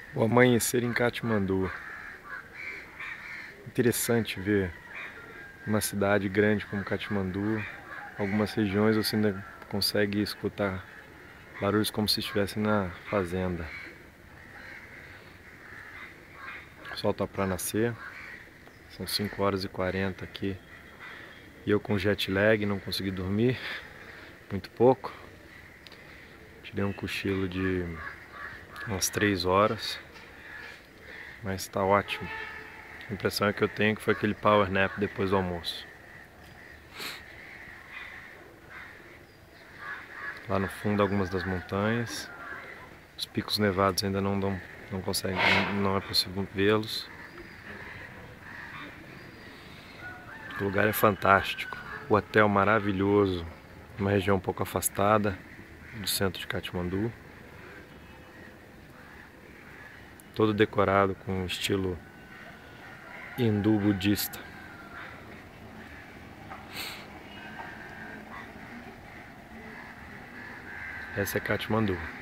O amanhecer em Katmandu. Interessante ver uma cidade grande como Katmandu. Algumas regiões você ainda consegue escutar barulhos como se estivesse na fazenda. O sol está para nascer. São 5h40 aqui. E eu com jet lag, não consegui dormir. Muito pouco. Tirei um cochilo de umas 3 horas. Mas está ótimo. A impressão que eu tenho que foi aquele power nap depois do almoço. Lá no fundo algumas das montanhas. Os picos nevados ainda não conseguem, não é possível vê-los. O lugar é fantástico. O hotel maravilhoso. Uma região um pouco afastada do centro de Katmandu. Todo decorado com estilo hindu budista. Essa é Katmandu.